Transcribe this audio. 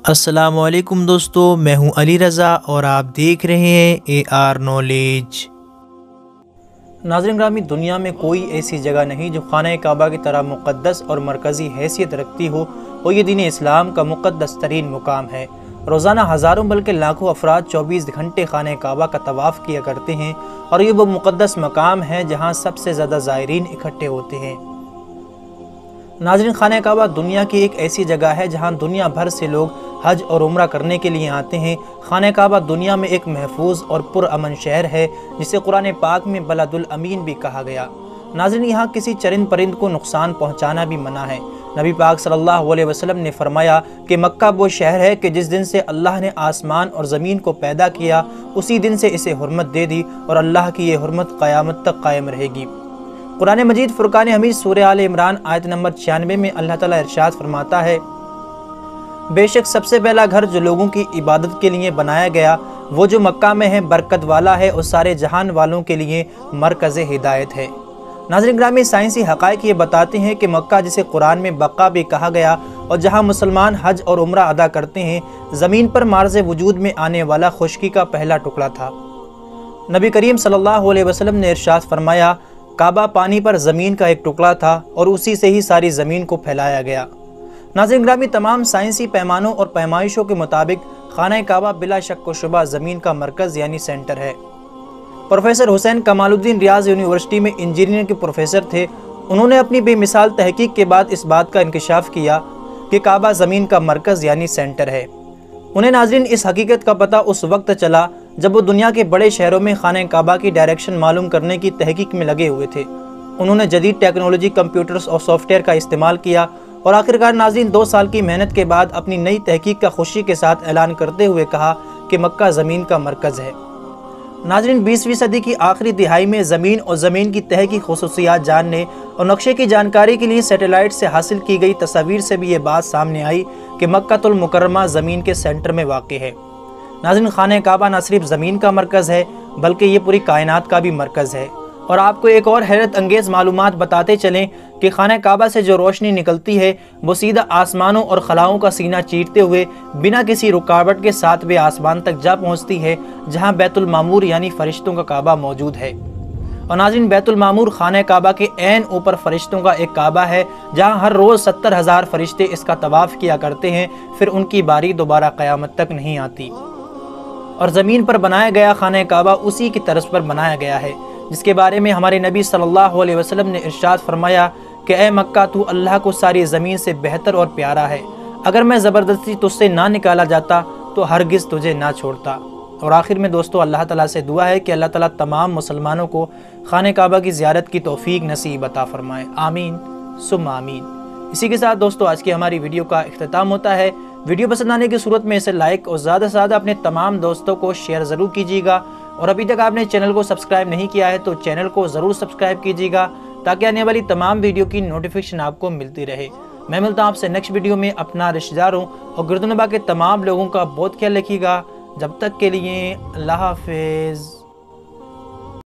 السلام علیکم دوستو، میں ہوں علی رضا اور آپ دیکھ رہے ہیں اے آر نالج۔ ناظرین گرامی، دنیا میں کوئی ایسی جگہ نہیں جو خانہ کعبہ کی طرح مقدس اور مرکزی حیثیت رکھتی ہو، اور یہ دین اسلام کا مقدس ترین مقام ہے۔ روزانہ ہزاروں بلکہ لاکھوں افراد 24 گھنٹے خانہ کعبہ کا طواف کیا کرتے ہیں، اور یہ وہ مقدس مقام ہے جہاں سب سے زیادہ زائرین اکٹھے ہوتے ہیں۔ ناظرین، خانہ کعبہ دنیا کی ایک ایسی جگہ ہے جہاں دنیا بھر سے لوگ حج اور عمرہ کرنے کے لیے آتے ہیں۔ خانہ کعبہ دنیا میں ایک محفوظ اور پرامن شہر ہے جسے قرآن پاک میں بلد الامین بھی کہا گیا۔ ناظرین، یہاں کسی چرند پرند کو نقصان پہنچانا بھی منع ہے۔ نبی پاک صلی اللہ علیہ وسلم نے فرمایا کہ مکہ وہ شہر ہے کہ جس دن سے اللہ نے آسمان اور زمین کو پیدا کیا، اسی دن سے اسے حرمت دے دی، اور اللہ کی یہ حرمت قیامت تک قائم رہے گی۔ قرآن مجید فرقان حمید سورہ آل عمران آیت نمبر 96 میں اللہ تعالیٰ ارشاد فرماتا ہے، بے شک سب سے پہلا گھر جو لوگوں کی عبادت کے لیے بنایا گیا وہ جو مکہ میں ہے برکت والا ہے اور سارے جہان والوں کے لیے مرکز ہدایت ہے۔ ناظرین گرامی، سائنسی حقائق یہ بتاتے ہیں کہ مکہ جسے قرآن میں بقا بھی کہا گیا اور جہاں مسلمان حج اور عمرہ ادا کرتے ہیں، زمین پر معرض وجود میں آنے والا خشکی کا پہلا ٹکڑا تھا۔ نبی کریم صلی اللہ علیہ وسلم نے ارشاد فرمایا، کعبہ پانی پر زمین کا ایک ٹکڑا تھا اور اسی سے ہی ساری زمین کو پھیلایا گیا۔ ناظرین گرامی، تمام سائنسی پیمانوں اور پیمائشوں کے مطابق خانہ کعبہ بلا شک و شبہ زمین کا مرکز یعنی سینٹر ہے۔ Professor Hussain Kamaluddin Riyadh university میں انجینئرنگ کے پروفیسر تھے۔ انہوں نے اپنی بے مثال تحقیق کے بعد اس بات کا انکشاف کیا کہ کعبہ زمین کا مرکز یعنی سینٹر ہے۔ انہیں ناظرین اس حقیقت کا پتہ اس وقت چلا جب وہ دنیا کے بڑے شہروں میں خانہ کعبہ کی ڈائریکشن معلوم کرنے کی تحقیق میں لگے ہوئے تھے۔ انہوں نے جدید ٹیکنالوجی، کمپیوٹرز اور سافٹ ویئر کا استعمال کیا اور آخرکار ناظرین 2 سال کی محنت کے بعد اپنی نئی تحقیق کا خوشی کے ساتھ اعلان کرتے ہوئے کہا کہ مکہ زمین کا مرکز ہے۔ ناظرین، 20ویں صدی کی آخری دہائی میں زمین اور زمین کی تہہ کی خصوصیات جاننے اور نقشے کی جانکاری کے لیے سیٹلائٹ سے حاصل کی گئی تصاویر سے بھی یہ بات سامنے آئی کہ مکہ المکرمہ زمین کے سینٹر میں واقع ہے۔ ناظرین، خانہ کعبہ نہ صرف زمین کا مرکز ہے بلکہ یہ پوری کائنات کا بھی مرکز ہے۔ اور آپ کو ایک اور حیرت انگیز معلومات بتاتے چلیں کہ خانہ کعبہ سے جو روشنی نکلتی ہے وہ سیدھا آسمانوں اور خلاؤں کا سینہ چیرتے ہوئے بنا کسی رکاوٹ کے 7ویں آسمان تک جا پہنچتی ہے جہاں بیت المعمور یعنی فرشتوں کا کعبہ موجود ہے۔ اور ناظرین، بیت المعمور خانہ کعبہ کے عین اوپر فرشتوں کا ایک کعبہ ہے جہاں ہر روز 70,000 فرشتے اس کا طواف کیا کرتے ہیں، پھر ان کی باری دوبارہ قیامت تک نہیں آتی۔ اور زمین پر بنایا گیا خانہ کعبہ اسی کی طرز پر بنایا گیا ہے جس کے بارے میں ہمارے نبی صلی اللہ علیہ وسلم نے ارشاد فرمایا کہ اے مکہ، تو اللہ کو ساری زمین سے بہتر اور پیارا ہے، اگر میں زبردستی تجھ سے نہ نکالا جاتا تو ہرگز تجھے نہ چھوڑتا۔ اور آخر میں دوستو، اللہ تعالیٰ سے دعا ہے کہ اللہ تعالیٰ تمام مسلمانوں کو خانہ کعبہ کی زیارت کی توفیق نصیب عطا فرمائے، آمین ثم آمین۔ اسی کے ساتھ دوستو آج کی ہماری ویڈیو کا اختتام ہوتا ہے۔ ویڈیو پسند آنے کی صورت میں اسے لائک اور زیادہ سے زیادہ اپنے تمام دوستوں کو شیئر ضرور کیجیے گا، اور ابھی تک آپ نے چینل کو سبسکرائب نہیں کیا ہے تو چینل کو ضرور سبسکرائب کیجیے گا تاکہ آنے والی تمام ویڈیو کی نوٹیفیکیشن آپ کو ملتی رہے۔ میں ملتا ہوں آپ سے نیکسٹ ویڈیو میں۔ اپنا، رشتہ داروں اور گرد و نواح کے تمام لوگوں کا بہت خیال رکھیے گا۔ جب تک کے لیے اللہ حافظ۔